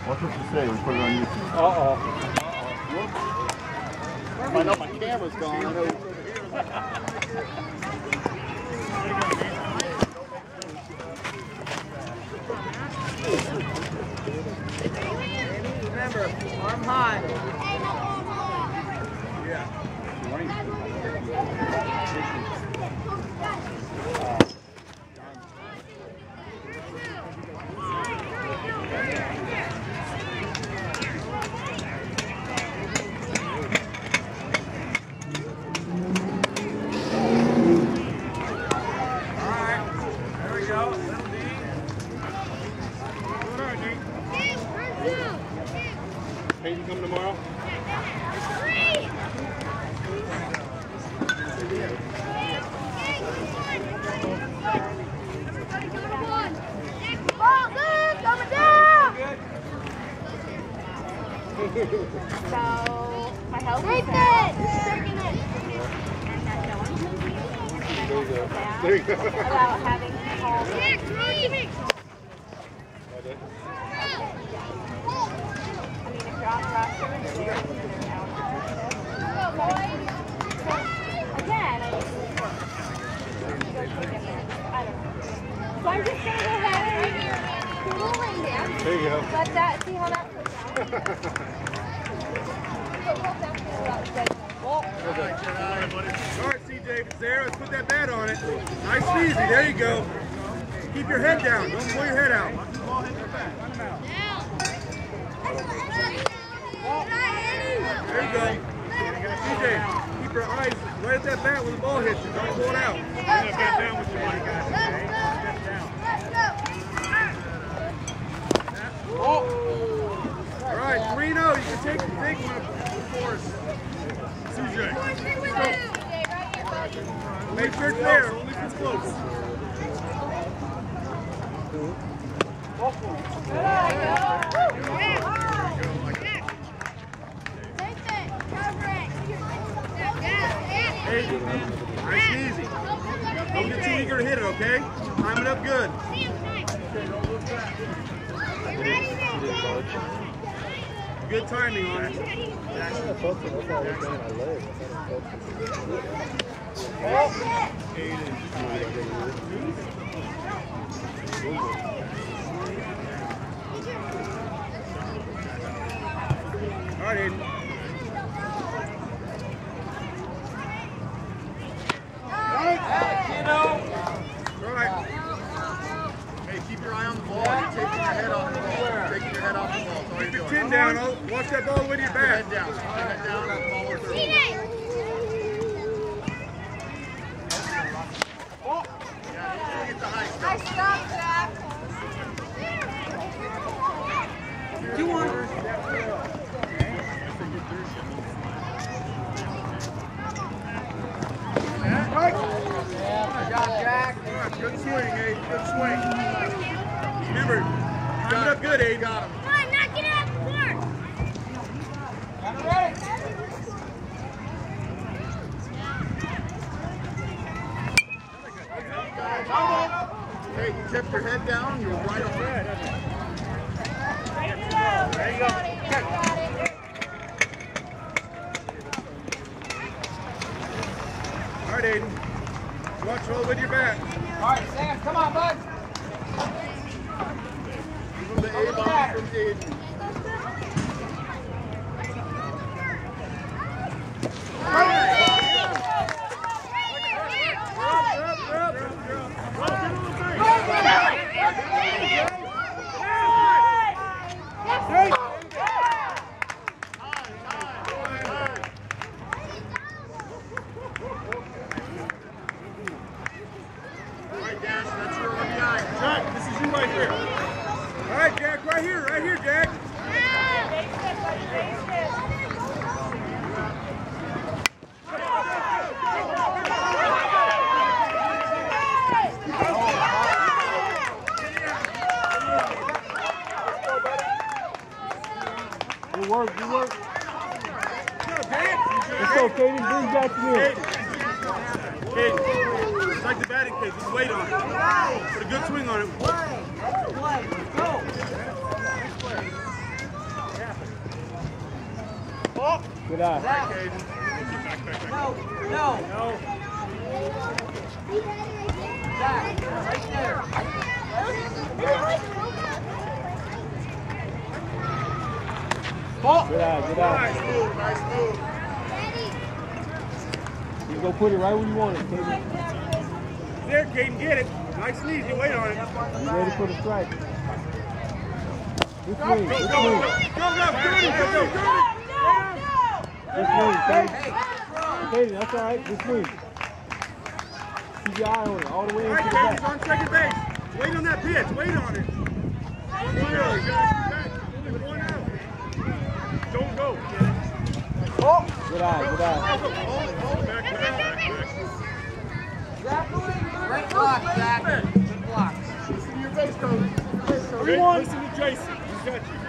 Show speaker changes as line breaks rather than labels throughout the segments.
Watch what you say. We put it on YouTube.
Uh-oh.
I know my camera's gone. I know it's over
here. Remember, arm high.
Yeah.
Peyton come tomorrow?
So, my health is
There you go. There you go.
about having calls. Again, so I'm just going to go ahead and rolling there.
There you go.
Let that, see how that
All right, CJ, if it's there, let's put that bat on it. Nice and easy. There you go. Keep your head down. Don't pull your head out. There you go. CJ, keep your eyes right at that bat when the ball hits you. Don't pull it out. You're going to get down with your money, guys. Okay? Get down. Oh. All right, 3-0. You can take one for us. CJ. Make sure it's there. Only if it's close. Hey, nice and easy. Don't get too eager to hit it, okay? Time it up good. Good timing on it. All right, Aiden.
Hey, keep your eye on the ball. You're taking your head off the ball. You're taking your head off the ball.
Keep your chin down. Watch that ball with your back.
Head down. Keep your head down. That ball was there. Oh. Yeah, get the high stuff.
Nice stop, Jack.
2-1.
Jack. Good swing, Aiden. Good swing. Remember, you got it good, Aiden. Got him.
Come on, knock it out, Clark.
Hey, you kept your head down. You're right on it.
There you go. All right, Aiden. Watch roll with your back.
All right, Sam, come on, bud.
Give him the A-bomb from Aiden.
Jack, this is you right here. All right, Jack, right here, Jack.
Good work, good work.
Let's
go, Katie. Bring back to me.
Katie, it's like the batting cage. Just wait on it. Put a good swing on it.
Play, go.
Good eye.
Zach. No. Zach, right there.
Good eye, good eye.
Nice move, nice move.
You go put it right where you want it, Kaden.
There, Caden, get it. Nice and easy. Wait on it.
You ready for the strike? This
Go,
wing,
go,
this
go,
wing.
go, go, go.
This wing, Kaden.
Hey,
Kaden, that's all right. This wing. Keep your eye on it, all the way
All
into
right,
the
Caden's
back.
on second base. Wait on that pitch. Wait on it. One out. Don't go.
Good eye, good eye.
great block, Zach. Good blocks.
Listen to your base coach.
Listen to Jason. He's got you.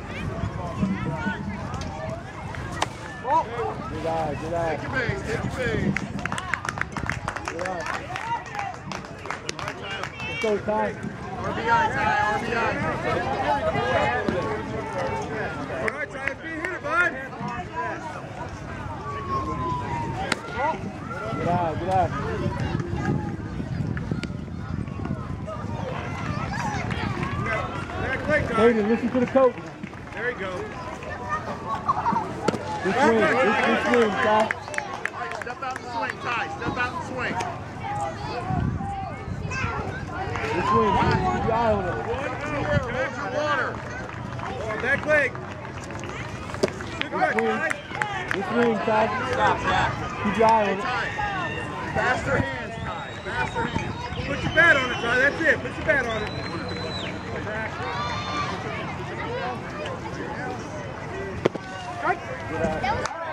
Good eye, good eye.
Take your base, take your base.
Good eye. Let's go, Ty.
RBI, Ty, RBI.
All right, Ty, let's be a hitter, bud.
Good eye, good eye.
Back leg, Ty.
Kaden, listen to the coach.
There you go.
This wing, this wing, Ty.
All right, step out and swing, Ty. Step out and swing.
This wing, keep your eye on it.
Hold your water.
Back leg. Good work, Ty.
This wing, Ty.
Stop, Zach.
Keep your eye on it.
Ty. Faster hands, Ty. Faster hands.
Put your bat on it, Ty. That's it. Put your bat on it.
Good eye.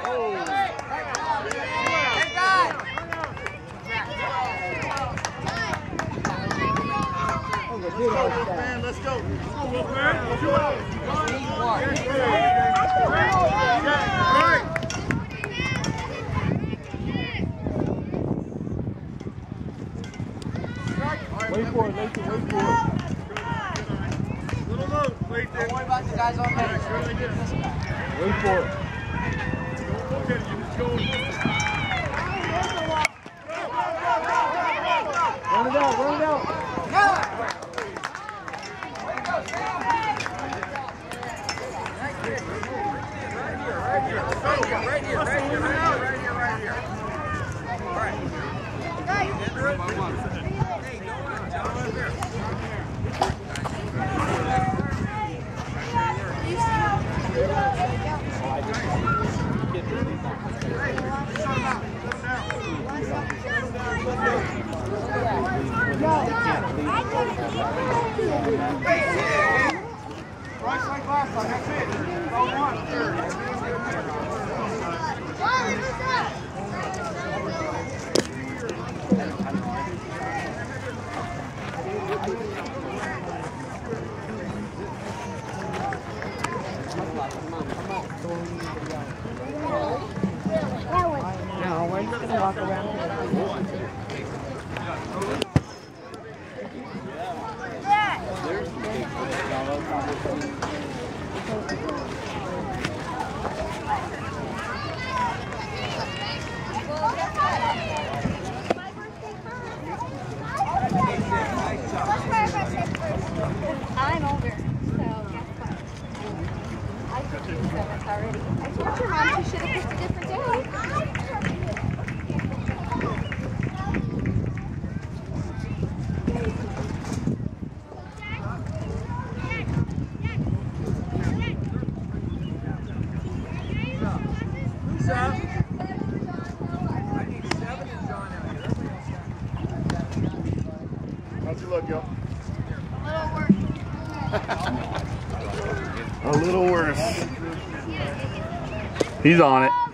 Hey, guys.
That was a good
Go,
outside.
man. Let's go.
All right.
Wait for it, Nathan, wait for it.
Little low, wait there.
Don't worry about the guys on base.
Wait for it.
Look at it, you just go.
Run it out, run it out.
No, we're just gonna walk around.
I'm older, so guess what? I took 57th already. I told your mom she should have picked a different day.
How'd you look, yo?
A little worse.
A little worse. He's on it.